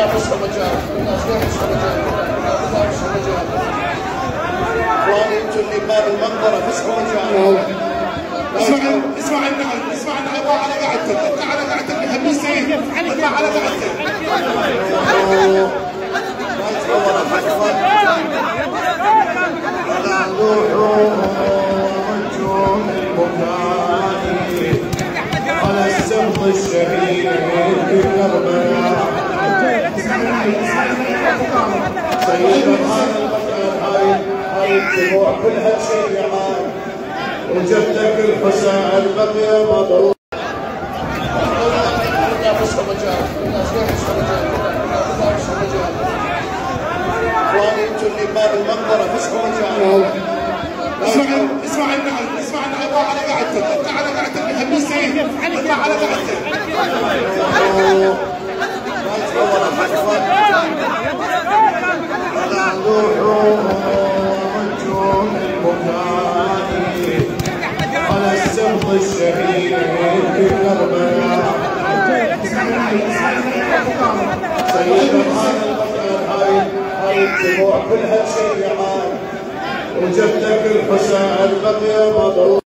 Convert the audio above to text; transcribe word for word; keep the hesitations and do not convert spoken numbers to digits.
فسخ مجال الناس ليه فسخ مجال الناس فسخ مجال اخواني انتم اللي بباب المنظره فسخ مجال. اسمع اسمع النعم اسمع النعم اطلع على قعدتك اطلع على قعدتك يا حبيبي سعيد اطلع على قعدتك. ما يتصور الحفظ على روح نجوم البكاء على السبط الشهيد في كربلاء. سيد هذا المكان هاي هاي الدموع كلها شيعان وجدك الحسين بقي مضروب. فسخ مجال الناس ليه فسخ مجال الناس فسخ مجال اخواني انتم اللي بباب المنظره فسخ مجال. اسمع اسمع النعم اسمع النعم اطلع على قعدتك اطلع على قعدتك يا حبيبي سعيد اطلع على قعدتك. ما يتصور الحفظ على روح نجوم البكاء على السبط الشهيد في كربلاء. سيد هذا المكان هاي هاي الدموع كلها شيعان وجدك الحسين بقي مضروب.